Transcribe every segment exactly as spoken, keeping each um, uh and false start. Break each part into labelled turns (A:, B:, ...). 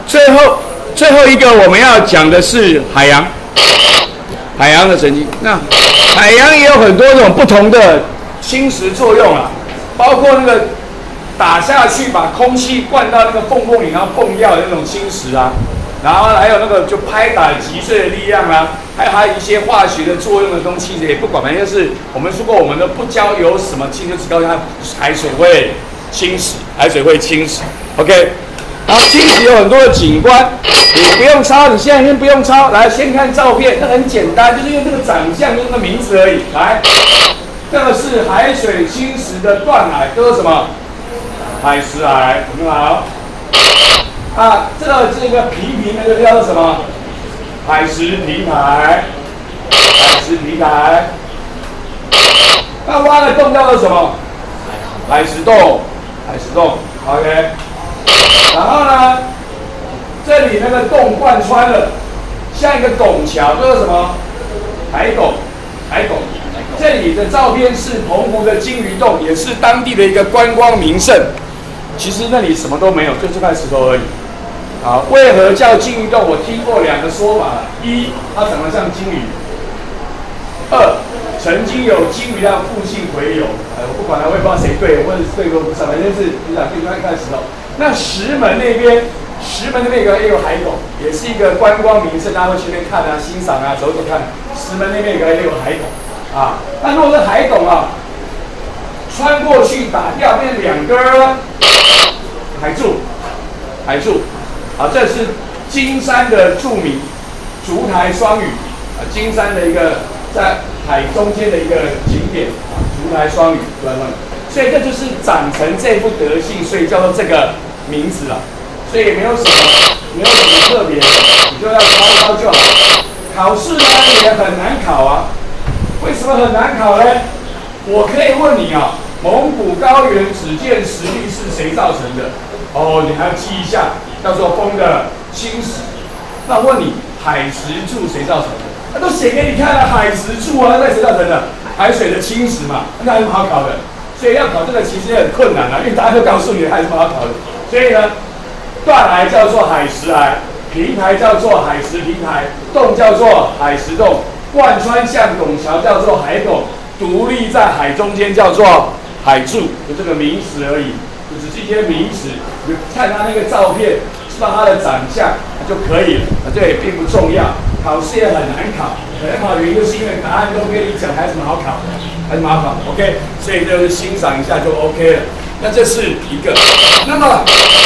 A: 最后最后一个我们要讲的是海洋，海洋的神经。那海洋也有很多种不同的侵蚀作用啊，包括那个打下去把空气灌到那个缝缝里，然后蹦掉的那种侵蚀啊，然后还有那个就拍打击碎的力量啊，还有还有一些化学的作用的东西也不管，反正就是我们说过，我们都不教有什么侵，就只告诉他海水会侵蚀，海水会侵蚀 ，OK。然后侵蚀有很多的景观，你不用抄，你现在先不用抄，来先看照片，那很简单，就是用这个长相，用这个名字而已。来，这个是海水侵蚀的断崖，叫做什么？海蚀崖，很好。啊，这个这个平平的，这个叫做什么？海蚀平台，海蚀平台。那挖的洞叫做什么？海蚀洞，海蚀洞 ，OK。然后呢，这里那个洞贯穿了，像一个拱桥，叫做什么？海拱，海拱。这里的照片是澎湖的金鱼洞，也是当地的一个观光名胜。其实那里什么都没有，就这块石头而已。好，为何叫金鱼洞？我听过两个说法：一，它长得像金鱼；二，曾经有金鱼让附近回游。呃，我不管它，我也不知道谁对，或者是对或不是，反正是你想对看看石头。那石门那边，石门那边有也有海拱，也是一个观光名胜，大家会去那边看啊、欣赏啊、走走看。石门那边有也有海拱啊。那如果是海拱啊，穿过去打掉变成两根儿海柱，海柱。啊，这是金山的著名烛台双语啊，金山的一个在海中间的一个景点啊，烛台双语，烛台双语。所以这就是长成这副德性，所以叫做这个名字了。所以没有什么，没有什么特别的，你就要抄抄就好。考试呢也很难考啊，为什么很难考呢？我可以问你啊，蒙古高原只见石壁是谁造成的？哦，你还要记一下，叫做风的侵蚀。那我问你，海蚀柱谁造成的？那都写给你看了，海蚀柱啊，那谁造成的？海水的侵蚀嘛，那有什么好考的？所以要考这个其实也很困难啊，因为答案都告诉你了，还有什么好考的？所以呢，断崖叫做海蚀崖，平台叫做海蚀平台，洞叫做海蚀洞，贯穿像拱桥叫做海拱，独立在海中间叫做海柱，就这个名词而已，就只是一些名词，你看他那个照片，知道他的长相就可以了，这也并不重要。考试也很难考，很难考的原因就是因为答案都跟你讲，还有什么好考？还是麻烦 ，OK， 所以就是欣赏一下就 OK 了。那这是一个。那么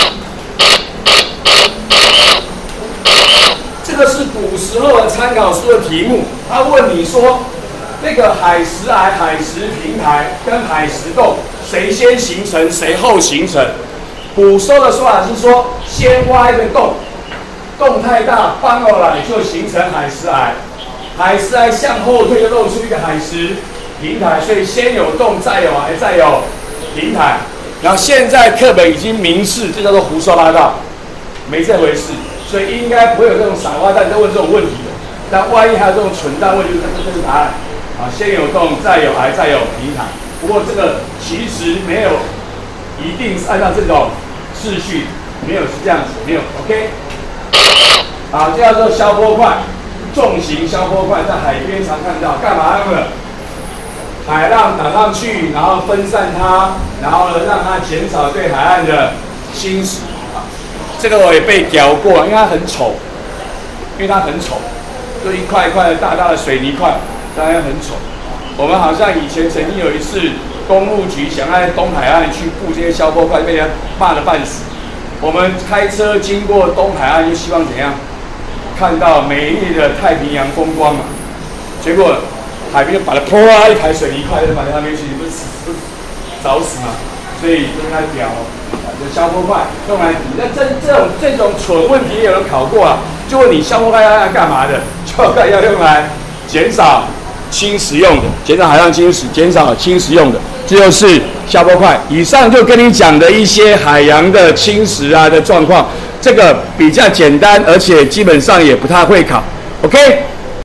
A: 这个是古时候的参考书的题目，他问你说，那个海蚀崖、海蚀平台跟海蚀洞，谁先形成，谁后形成？古时候的说法是说，先挖一个洞，洞太大，翻过来就形成海蚀崖，海蚀崖向后退就露出一个海蚀平台，所以先有洞，再有崖，再有平台。然后现在课本已经明示，这叫做胡说八道，没这回事，所以应该不会有这种傻瓜蛋在问这种问题的。但万一还有这种蠢蛋问，就是这是答案啊，先有洞，再有崖，再有平台。不过这个其实没有一定是按照这种秩序，没有是这样子，没有 OK。啊，这叫做消波块，重型消波块在海边常看到，干嘛用的？海浪打上去，然后分散它，然后呢让它减少对海岸的侵蚀啊。这个我也被屌过，因为它很丑，因为它很丑，就一块一块的大大的水泥块，当然很丑。我们好像以前曾经有一次，公路局想在东海岸去布这些消波块，被人家骂得半死。我们开车经过东海岸，就希望怎样？看到美丽的太平洋风光嘛，结果海边就把它泼啊一排水泥块就把它那边去，你不是死不是找死嘛？所以用来表啊，就消波块用来比。那这这种这种蠢问题也有人考过啊，就问你消波块要要干嘛的？消波块要用来减少侵蚀用的，减少海洋侵蚀，减少侵蚀用的，这就是消波块。以上就跟你讲的一些海洋的侵蚀啊的状况。这个比较简单，而且基本上也不太会考 ，OK。